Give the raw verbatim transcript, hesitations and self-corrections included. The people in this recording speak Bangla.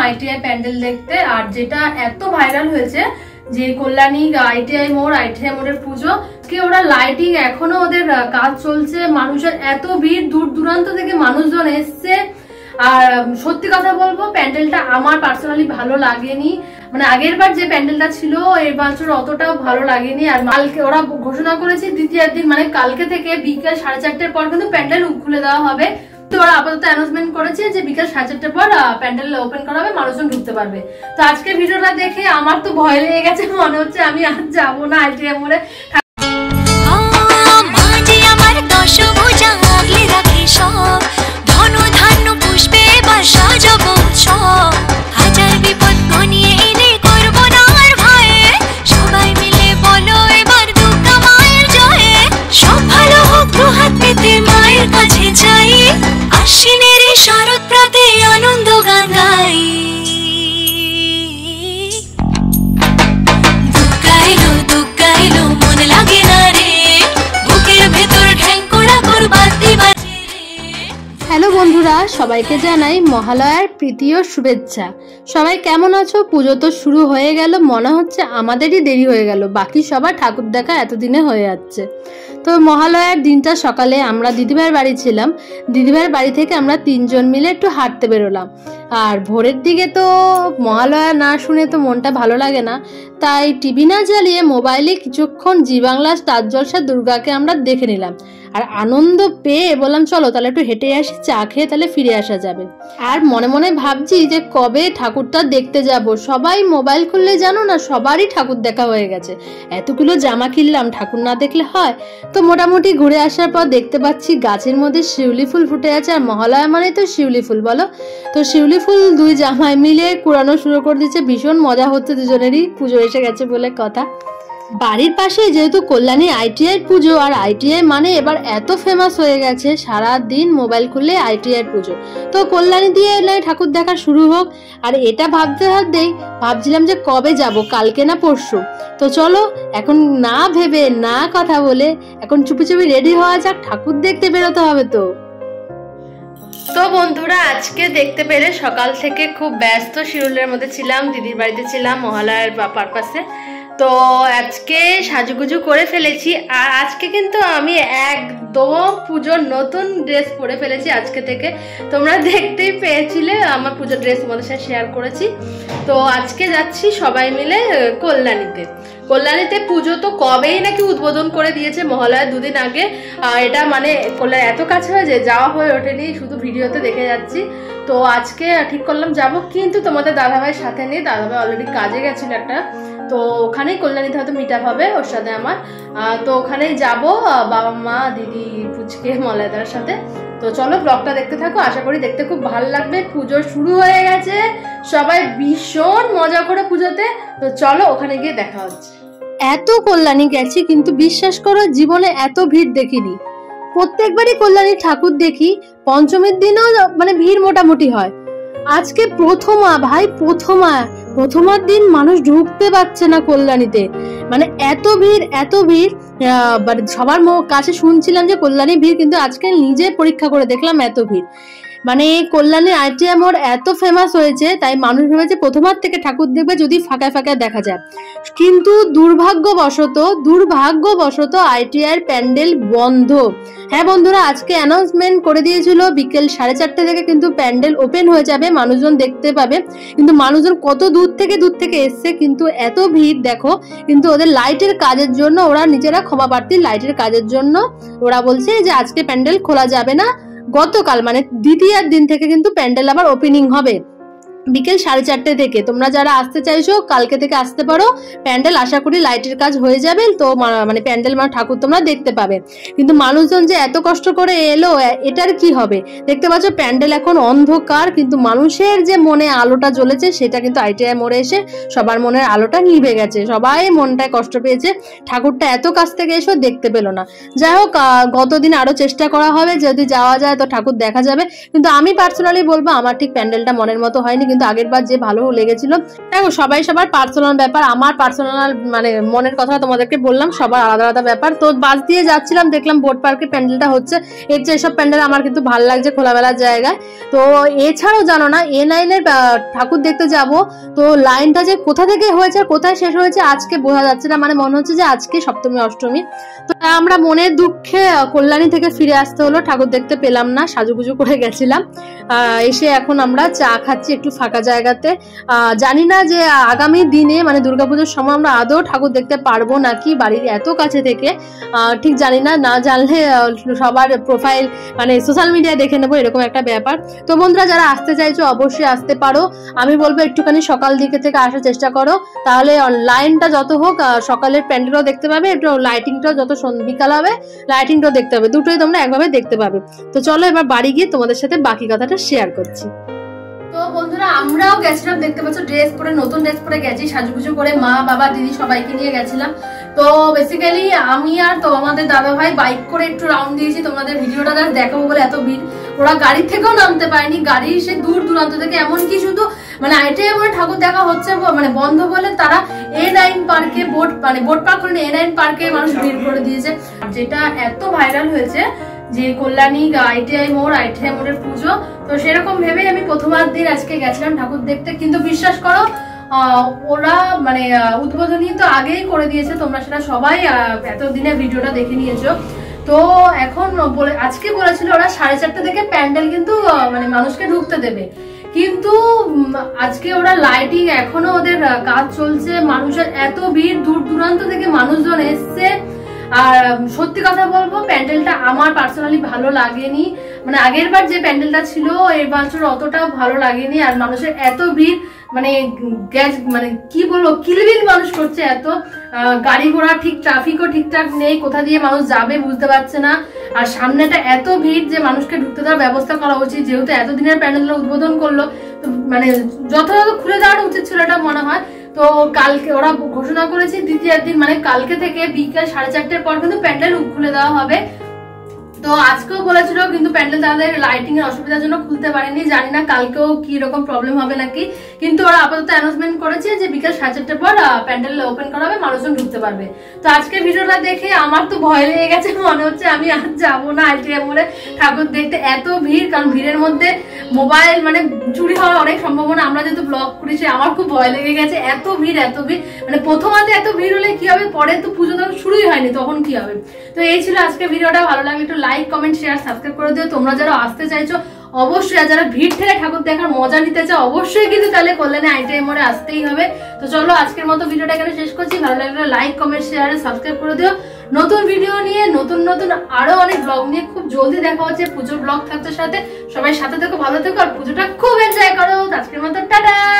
আইটিআই প্যান্ডেল দেখতে। আর যেটা এত ভাইরাল হয়েছে যে কল্যাণী আইটিআই মোড় আইটিআই মোড়ের পুজো, কি ওরা লাইটিং এখনো ওদের কাজ চলছে, মানুষের এত ভিড়, দূর দূরান্ত থেকে মানুষজন এসছে। আর সত্যি কথা বলবো, প্যান্ডেলটা আমার পার্সোনালি ভালো লাগেনি। মানে আগের বার যে প্যান্ডেলটা ছিল এই বছর অতটাও ভালো লাগেনি। আর কালকে ওরা ঘোষণা করেছে দ্বিতীয় দিন মানে কালকে থেকে বিকেল সাড়ে চারটের পর কিন্তু প্যান্ডেল খুলে দেওয়া হবে। তো ওরা আপাতত অ্যানাউন্সমেন্ট করেছে যে বিকেল সাড়ে চারটের পর প্যান্ডেল ওপেন করা হবে, মানুষজন ঢুকতে পারবে। তো আজকে ভিডিওটা দেখে আমার তো ভয় লেগে গেছে, মনে হচ্ছে আমি আর যাবো না আইটিআই মোড়ে। আনন্দ গান গাই দুঃখাইলো দুঃখাইলো মন লাগে না রে, বুকের ভেতর ঠ্যাংকোড়া করবার দিবাজে রে। হ্যালো বন্ধুরা, সবাইকে জানাই মহালয়ার প্রীতি ও শুভেচ্ছা। সবাই কেমন আছো? পুজো তো শুরু হয়ে গেল, মনে হচ্ছে আমাদেরই দেরি হয়ে গেল, বাকি সবার ঠাকুর দেখা এতদিনে হয়ে যাচ্ছে। তো মহালয়ার দিনটা সকালে আমরা দিদিভাইয়ের বাড়ি ছিলাম, দিদিভাইয়ের বাড়ি থেকে আমরা তিনজন মিলে একটু হাঁটতে বেরোলাম। আর ভোরের দিকে তো মহালয়া না শুনে তো মনটা ভালো লাগে না, তাই টিভি না জ্বালিয়ে মোবাইলে কিছুক্ষণ জি বাংলা স্টার জলসা দুর্গাকে আমরা দেখে নিলাম। আর আনন্দ পেয়ে বললাম চলো তাহলে একটু হেঁটে আসি, চা খেয়ে তাহলে ফিরে আসা যাবে। আর মনে মনে ভাবছি যে কবে ঠাকুরটা দেখতে যাব। সবাই মোবাইল খুললে জানো না সবারই ঠাকুর দেখা হয়ে গেছে। এতগুলো জামা কিনলাম, ঠাকুর না দেখলে হয়? তো মোটামুটি ঘুরে আসার পর দেখতে পাচ্ছি গাছের মধ্যে শিউলি ফুল ফুটে আছে। আর মহালয়া মানে তো শিউলি ফুল বলো, তো শিউলি ফুল দুই জামাই মিলে কুড়ানো শুরু করে দিচ্ছে। ভীষণ মজা হচ্ছে, দুজনেরই পুজো এসে গেছে বলে কথা। বাড়ির পাশে যেহেতু কল্যাণী আইটিআই পুজো, আর আইটিআই মানে এবার এত ফেমাস হয়ে গেছে, সারা দিন মোবাইল খুললে আইটিআই পুজো। তো কল্যাণী দিয়ে নয় ঠাকুর দেখা শুরু হোক। আর এটা ভাবতে ভাবতেই ভাবছিলাম যে কবে যাব, কালকে না পরশু। তো চলো এখন না ভেবে না কথা বলে এখন চুপি চুপি রেডি হওয়া যাক, ঠাকুর দেখতে বেরোতে হবে। তো তো বন্ধুরা, আজকে দেখতে পেরে সকাল থেকে খুব ব্যস্ত শিডিউলের মধ্যে ছিলাম, দিদির বাড়িতে ছিলাম মহালয়ার পারপাসে। তো আজকে সাজুগুজু করে ফেলেছি। আর আজকে কিন্তু আমি একদম পুজোর নতুন ড্রেস পরে ফেলেছি আজকে থেকে। তোমরা দেখতেই পেয়েছিলে আমার পুজোর ড্রেস তোমাদের সাথে শেয়ার করেছি। তো আজকে যাচ্ছি সবাই মিলে কল্যাণীতে। কল্যাণীতে পুজো তো কবেই নাকি উদ্বোধন করে দিয়েছে, মহালয়ার দুদিন আগে। আর এটা মানে কল্যাণ এত কাছে হয়ে যে যাওয়া হয়ে ওঠেনি, শুধু ভিডিওতে দেখে যাচ্ছি। তো আজকে ঠিক করলাম যাব, কিন্তু তোমাদের দাদাভাইয়ের সাথে নিয়ে, দাদাভাই অলরেডি কাজে গেছিল একটা, তো ওখানেই কল্যাণীতে হয়তো মিট আপ হবে ওর সাথে আমার। তো ওখানেই যাব বাবা মা দিদি পুচকে মলয়দার সাথে। তো চলো ব্লগটা দেখতে থাকো, আশা করি দেখতে খুব ভালো লাগবে। পুজো শুরু হয়ে গেছে, সবাই ভীষণ মজা করে পুজোতে। তো চলো ওখানে গিয়ে দেখা হচ্ছে। এত কল্যাণী গেছি কিন্তু বিশ্বাস করো জীবনে এত ভিড় দেখিনি। প্রত্যেকবারই কল্যাণী ঠাকুর দেখি, পঞ্চমীর দিনও মানে ভিড় মোটামুটি হয়। আজকে প্রথমা ভাই, প্রথমা প্রথমার দিন মানুষ ঢুকতে পারছে না কল্যাণীতে, মানে এত ভিড় এত ভিড়। সবার কাছে শুনছিলাম যে কল্যাণী ভিড়, কিন্তু আজকে নিজে পরীক্ষা করে দেখলাম এত ভিড়। মানে কল্যাণী আইটিআই মোড় এত ফেমাস হয়েছে, তাই মানুষ ভেবেছে প্রথমার থেকে ঠাকুর দেখবে যদি ফাঁকায় ফাঁকায় দেখা যায়। কিন্তু দুর্ভাগ্যবশত দুর্ভাগ্যবশত আইটিআই প্যান্ডেল বন্ধ। হ্যাঁ বন্ধুরা, আজকে অ্যানাউন্সমেন্ট করে দিয়েছিল বিকেল সাড়ে চারটে থেকে কিন্তু প্যান্ডেল ওপেন হয়ে যাবে, মানুষজন দেখতে পাবে। কিন্তু মানুষজন কত দূর থেকে দূর থেকে এসছে, কিন্তু এত ভিড় দেখো। কিন্তু ওদের লাইটের কাজের জন্য ওরা নিজেরা ক্ষমা প্রার্থী, লাইটের কাজের জন্য ওরা বলছে যে আজকে প্যান্ডেল খোলা যাবে না। গতকাল মানে দ্বিতীয় দিন থেকে কিন্তু প্যান্ডেল আবার ওপেনিং হবে বিকেল সাড়ে চারটে থেকে। তোমরা যারা আসতে চাইছো কালকে থেকে আসতে পারো, প্যান্ডেল আশা করি লাইটের কাজ হয়ে যাবে। তো মানে প্যান্ডেল মানে ঠাকুর তোমরা দেখতে পাবে। কিন্তু মানুষজন যে এত কষ্ট করে এলো, এটার কি হবে? দেখতে পাচ্ছ প্যান্ডেল এখন অন্ধকার, কিন্তু মানুষের যে মনে আলোটা জ্বলেছে সেটা কিন্তু আইটিআই মোড়ে এসে সবার মনের আলোটা নিভে গেছে। সবাই মনটায় কষ্ট পেয়েছে, ঠাকুরটা এত কাছ থেকে এসো দেখতে পেলো না। যাই হোক, গতদিন আরো চেষ্টা করা হবে, যদি যাওয়া যায় তো ঠাকুর দেখা যাবে। কিন্তু আমি পার্সোনালি বলবো আমার ঠিক প্যান্ডেলটা মনের মতো হয়নি। কিন্তু আগের বার যে ভালো লেগেছিল। দেখো সবাই সবার পার্সোনাল ব্যাপার, আমার পার্সোনাল মানে মনের কথা তোমাদেরকে বললাম, সবার আলাদা আলাদা ব্যাপার। তো বাস দিয়ে যাচ্ছিলাম, দেখলাম বোট পার্কে প্যান্ডেলটা হচ্ছে। এর যে এসব প্যান্ডেল আমার কিন্তু ভালো লাগছে খোলামেলার জায়গায়। তো এছাড়াও জানো না এ নাইনের ঠাকুর দেখতে যাব, তো লাইনটা যে কোথা থেকে হয়েছে কোথায় শেষ হয়েছে আজকে বোঝা যাচ্ছে না, মানে মনে হচ্ছে যে আজকে সপ্তমী অষ্টমী। তো আমরা মনের দুঃখে কল্যাণী থেকে ফিরে আসতে হলো, ঠাকুর দেখতে পেলাম না, সাজুগুজু করে গেছিলাম। এসে এখন আমরা চা খাচ্ছি একটু ফাঁকা জায়গাতে। জানি না যে আগামী দিনে মানে দুর্গাপুজোর সময় আমরা আদৌ ঠাকুর দেখতে পারবো নাকি বাড়ির এত কাছে থেকে, ঠিক জানি না, না জানলে সবার প্রোফাইল মানে সোশ্যাল মিডিয়ায় দেখে নেবো এরকম একটা ব্যাপার। তো বন্ধুরা যারা আসতে চাইছো অবশ্যই আসতে পারো, আমি বলবো একটুখানি সকাল দিকে থেকে আসার চেষ্টা করো, তাহলে লাইনটা যত হোক সকালের প্যান্ডেলও দেখতে পাবে, একটু লাইটিংটাও যত বিকাল হবে লাইটিংটাও দেখতে পাবে, দুটোই তোমরা একভাবে দেখতে পাবে। তো চলো এবার বাড়ি গিয়ে তোমাদের সাথে বাকি কথাটা শেয়ার করছি। তো বন্ধুরা আমরাও গেছিলাম, দেখতে পাচ্ছ ড্রেস পরে, নতুন ড্রেস পরে গেছি সাজুগুজু করে, মা বাবা দিদি সবাইকে নিয়ে গেছিলাম। তো বেসিক্যালি আমি আর তো আমাদের দাদা ভাই বাইক করে একটু রাউন্ড দিয়েছি, তোমাদের ভিডিওটা দেখাবো বলে এত ভিড়, ওরা গাড়ি থেকেও নামতে পারেনি, গাড়ি সে দূর দূরান্ত থেকে, এমনকি শুধু মানে আইটাই মনে ঠাকুর দেখা হচ্ছে মানে বন্ধ বলে তারা এ নাইন পার্কে বোট মানে বোট পার্ক করে এ নাইন পার্কে মানুষ ভিড় করে দিয়েছে। যেটা এত ভাইরাল হয়েছে যে কল্যাণী আইটিআই মোড়, আইটিআই মোড়ের পুজো, তো সেরকম ভেবে আমি প্রথমার দিন আজকে গেছিলাম ঠাকুর দেখতে। কিন্তু বিশ্বাস করো ওরা মানে উদ্বোধনী তো আগেই করে দিয়েছে, তোমরা সেটা সবাই এতদিনের ভিডিওটা দেখে নিয়েছো। তো এখন বলে আজকে বলেছিল ওরা সাড়ে চারটে থেকে প্যান্ডেল কিন্তু মানে মানুষকে ঢুকতে দেবে, কিন্তু আজকে ওরা লাইটিং এখনো ওদের কাজ চলছে, মানুষের এত ভিড়, দূর দূরান্ত থেকে মানুষজন এসছে। আর সত্যি কথা বলবো প্যান্ডেলটা আমার পার্সোনালি ভালো লাগেনি, মানে আগের বার যে প্যান্ডেলটা ছিল এই বছর অতটাও ভালো লাগেনি। আর মানুষের এত ভিড় মানে গ্যাস মানে কি বলবো কিলবিল মানুষ করছে, এত গাড়ি ঘোড়া ঠিক ট্রাফিকও ঠিকঠাক নেই, কোথা দিয়ে মানুষ যাবে বুঝতে পারছে না। আর সামনেটা এত ভিড় যে মানুষকে ঢুকতে দেওয়ার ব্যবস্থা করা উচিত, যেহেতু এতদিনের প্যান্ডেলটা উদ্বোধন করলো তো মানে যথাযথ খুলে দেওয়াটা উচিত ছিল এটা মনে হয়। তো কালকে ওরা ঘোষণা করেছে দ্বিতীয় দিন মানে কালকে থেকে বিকেল সাড়ে চারটের পর কিন্তু প্যান্ডেল খুলে দেওয়া হবে। তো আজকেও বলেছিল কিন্তু প্যান্ডেল তাদের লাইটিং এর অসুবিধার জন্য খুলতে পারেনি, জানি না কালকেও কি রকম প্রবলেম হবে নাকি, কিন্তু ওরা আপাতত অ্যানাউন্সমেন্ট করেছে যে বিকেল সাড়ে চারটের পর প্যান্ডেল ওপেন করা হবে, মানুষজন ঢুকতে পারবে। তো আজকে ভিডিওটা দেখে আমার তো ভয় লেগে গেছে, মনে হচ্ছে আমি আর যাবো না আইটিআই মোড়ে ঠাকুর দেখতে, এত ভিড়। কারণ ভিড়ের মধ্যে মোবাইল মানে চুরি হওয়ার অনেক সম্ভাবনা, আমরা যেহেতু ব্লগ করেছি আমার খুব ভয় লেগে গেছে, এত ভিড় এত ভিড় মানে প্রথমাতে এত ভিড় হলে কি হবে, পরে তো পুজো তখন শুরুই হয়নি তখন কি হবে। তো এই ছিল আজকে ভিডিওটা, ভালো লাগে একটু লাইক কমেন্ট শেয়ার সাবস্ক্রাইব করে দিও। তোমরা যারা আসতে চাইছো অবশ্যই, যারা ভিড় থেকে ঠাকুর দেখার মজা নিতে চাও অবশ্যই কিন্তু তাহলে কল্যাণী আইটিআই মোড়ে আসতেই হবে। তো চলো আজকের মতো ভিডিওটা এখানে শেষ করছি, ভালো লাগলে লাইক কমেন্ট শেয়ার সাবস্ক্রাইব করে দিও। নতুন ভিডিও নিয়ে নতুন নতুন আরো অনেক ব্লগ নিয়ে খুব জলদি দেখা হচ্ছে, পুজোর ব্লগ থাকতে সাথে সবাই সাথে থেকো, ভালো থেকো আর পুজোটা খুব এনজয় করো। আজকের মতো টাটা।